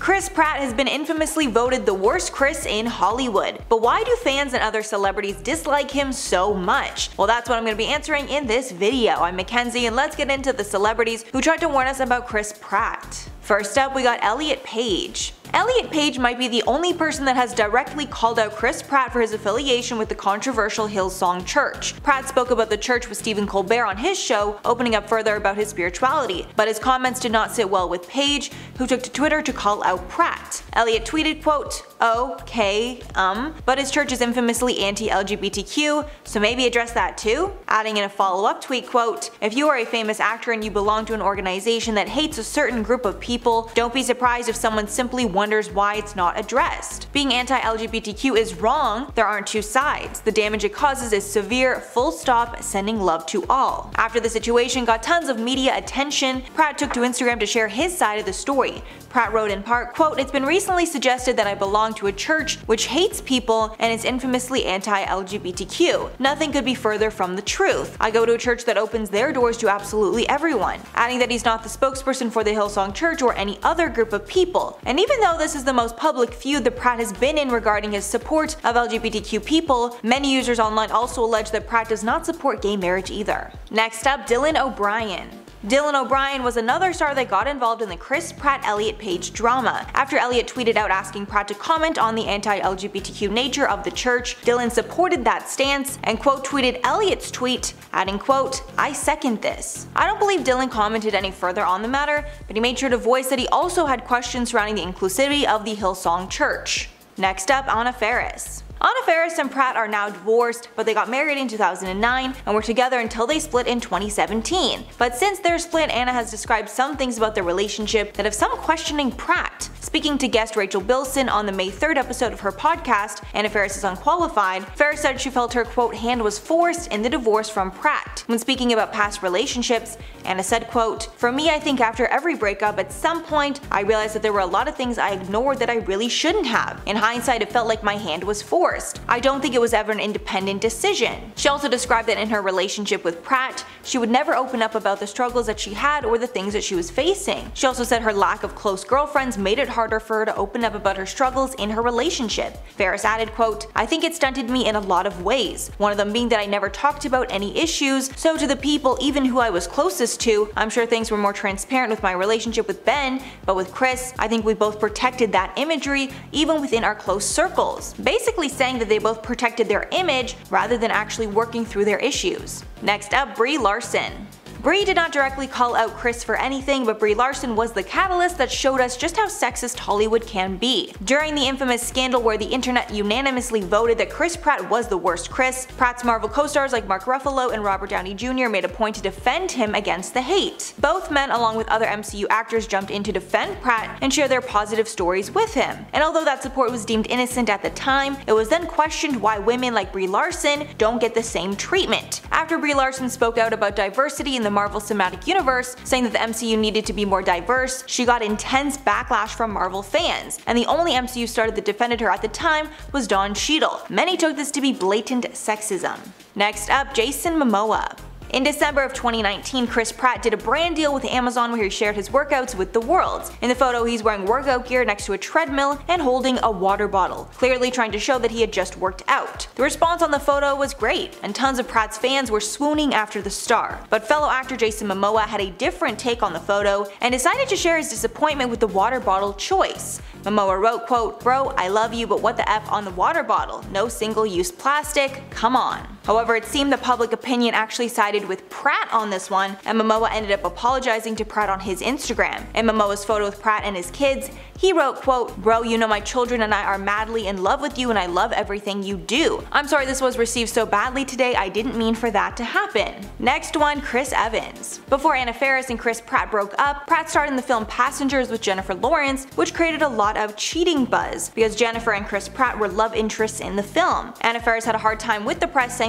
Chris Pratt has been infamously voted the worst Chris in Hollywood, but why do fans and other celebrities dislike him so much? Well, that's what I'm going to be answering in this video. I'm Mackenzie, and let's get into the celebrities who tried to warn us about Chris Pratt. First up, we got Elliot Page. Elliot Page might be the only person that has directly called out Chris Pratt for his affiliation with the controversial Hillsong Church. Pratt spoke about the church with Stephen Colbert on his show, opening up further about his spirituality, but his comments did not sit well with Page, who took to Twitter to call out Pratt. Elliot tweeted, quote, "Okay, but his church is infamously anti-LGBTQ, so maybe address that too?" Adding in a follow-up tweet, quote, "If you are a famous actor and you belong to an organization that hates a certain group of people, don't be surprised if someone simply wonders why it's not addressed. Being anti-LGBTQ is wrong, there aren't two sides. The damage it causes is severe, full stop, sending love to all." After the situation got tons of media attention, Pratt took to Instagram to share his side of the story. Pratt wrote in part, quote, "It's been recently suggested that I belong to a church which hates people and is infamously anti-LGBTQ. Nothing could be further from the truth. I go to a church that opens their doors to absolutely everyone," adding that he's not the spokesperson for the Hillsong Church or any other group of people. And even though this is the most public feud that Pratt has been in regarding his support of LGBTQ people, many users online also allege that Pratt does not support gay marriage either. Next up, Dylan O'Brien. Dylan O'Brien was another star that got involved in the Chris Pratt-Elliot Page drama. After Elliot tweeted out asking Pratt to comment on the anti-LGBTQ nature of the church, Dylan supported that stance and quote tweeted Elliot's tweet, adding quote, "I second this." I don't believe Dylan commented any further on the matter, but he made sure to voice that he also had questions surrounding the inclusivity of the Hillsong Church. Next up, Anna Faris. Anna Faris and Pratt are now divorced, but they got married in 2009 and were together until they split in 2017. But since their split, Anna has described some things about their relationship that have some questioning Pratt. Speaking to guest Rachel Bilson on the May 3rd episode of her podcast, Anna Faris is Unqualified, Faris said she felt her quote hand was forced in the divorce from Pratt. When speaking about past relationships, Anna said quote, "For me, I think after every breakup at some point I realized that there were a lot of things I ignored that I really shouldn't have. In hindsight, it felt like my hand was forced. I don't think it was ever an independent decision." She also described that in her relationship with Pratt, she would never open up about the struggles that she had or the things that she was facing. She also said her lack of close girlfriends made it harder for her to open up about her struggles in her relationship. Faris added quote, "I think it stunted me in a lot of ways. One of them being that I never talked about any issues, so to the people even who I was closest to, I'm sure things were more transparent with my relationship with Ben, but with Chris, I think we both protected that imagery even within our close circles." Basically saying that they both protected their image rather than actually working through their issues. Next up, Brie Larson. Brie did not directly call out Chris for anything, but Brie Larson was the catalyst that showed us just how sexist Hollywood can be. During the infamous scandal where the internet unanimously voted that Chris Pratt was the worst Chris, Pratt's Marvel co-stars like Mark Ruffalo and Robert Downey Jr. made a point to defend him against the hate. Both men, along with other MCU actors, jumped in to defend Pratt and share their positive stories with him. And although that support was deemed innocent at the time, it was then questioned why women like Brie Larson don't get the same treatment. After Brie Larson spoke out about diversity in the Marvel Cinematic Universe, saying that the MCU needed to be more diverse, she got intense backlash from Marvel fans, and the only MCU star that defended her at the time was Don Cheadle. Many took this to be blatant sexism. Next up, Jason Momoa. In December of 2019, Chris Pratt did a brand deal with Amazon where he shared his workouts with the world. In the photo, he's wearing workout gear next to a treadmill and holding a water bottle, clearly trying to show that he had just worked out. The response on the photo was great, and tons of Pratt's fans were swooning after the star. But fellow actor Jason Momoa had a different take on the photo and decided to share his disappointment with the water bottle choice. Momoa wrote, quote, "Bro, I love you, but what the F on the water bottle? No single-use plastic, come on." However, it seemed the public opinion actually sided with Pratt on this one, and Momoa ended up apologizing to Pratt on his Instagram. In Momoa's photo with Pratt and his kids, he wrote, quote, "Bro, you know my children and I are madly in love with you and I love everything you do. I'm sorry this was received so badly today, I didn't mean for that to happen." Next one, Chris Evans. Before Anna Faris and Chris Pratt broke up, Pratt starred in the film Passengers with Jennifer Lawrence, which created a lot of cheating buzz, because Jennifer and Chris Pratt were love interests in the film. Anna Faris had a hard time with the press saying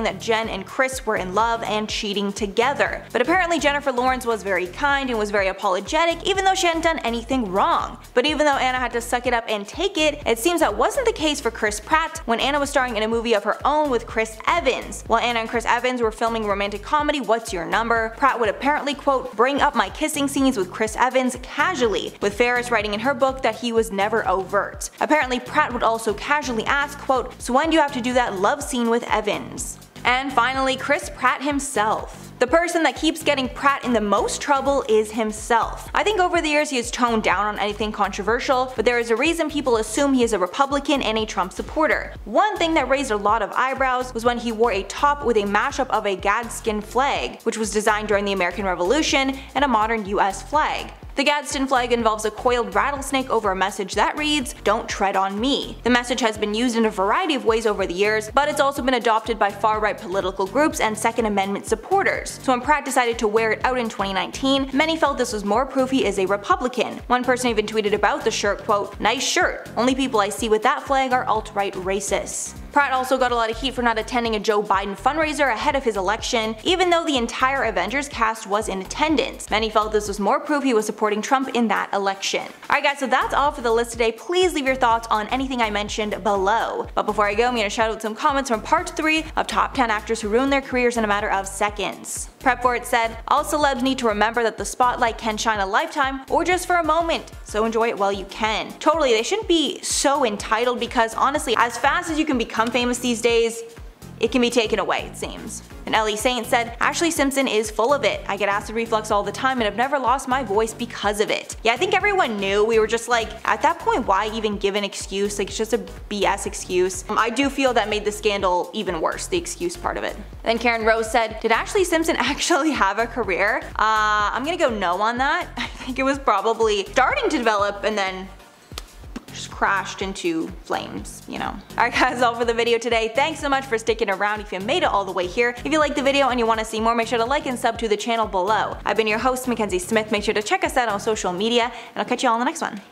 saying that Jen and Chris were in love and cheating together. But apparently Jennifer Lawrence was very kind and was very apologetic even though she hadn't done anything wrong. But even though Anna had to suck it up and take it, it seems that wasn't the case for Chris Pratt when Anna was starring in a movie of her own with Chris Evans. While Anna and Chris Evans were filming romantic comedy What's Your Number, Pratt would apparently, quote, bring up my kissing scenes with Chris Evans casually, with Faris writing in her book that he was never overt. Apparently Pratt would also casually ask, quote, so when do you have to do that love scene with Evans? And finally, Chris Pratt himself. The person that keeps getting Pratt in the most trouble is himself. I think over the years he has toned down on anything controversial, but there is a reason people assume he is a Republican and a Trump supporter. One thing that raised a lot of eyebrows was when he wore a top with a mashup of a Gadsden flag, which was designed during the American Revolution, and a modern US flag. The Gadsden flag involves a coiled rattlesnake over a message that reads, "Don't tread on me." The message has been used in a variety of ways over the years, but it's also been adopted by far-right political groups and Second Amendment supporters. So when Pratt decided to wear it out in 2019, many felt this was more proof he is a Republican. One person even tweeted about the shirt, quote, "Nice shirt. Only people I see with that flag are alt-right racists." Pratt also got a lot of heat for not attending a Joe Biden fundraiser ahead of his election, even though the entire Avengers cast was in attendance. Many felt this was more proof he was supporting Trump in that election. Alright guys, so that's all for the list today. Please leave your thoughts on anything I mentioned below. But before I go, I'm going to shout out some comments from part 3 of top 10 actors who ruined their careers in a matter of seconds. Prep for it said, all celebs need to remember that the spotlight can shine a lifetime or just for a moment, so enjoy it while you can. Totally, they shouldn't be so entitled because honestly, as fast as you can become famous these days, it can be taken away, it seems. And Ellie Saint said, Ashley Simpson is full of it. I get acid reflux all the time and have never lost my voice because of it. Yeah, I think everyone knew. We were just like, at that point, why even give an excuse? Like, it's just a BS excuse. I do feel that made the scandal even worse, the excuse part of it. Then Karen Rose said, did Ashley Simpson actually have a career? I'm gonna go no on that. I think it was probably starting to develop and then just crashed into flames, you know. Alright guys, all for the video today. Thanks so much for sticking around if you made it all the way here. If you liked the video and you want to see more, make sure to like and sub to the channel below. I've been your host, Mackenzie Smith. Make sure to check us out on social media, and I'll catch you all in the next one.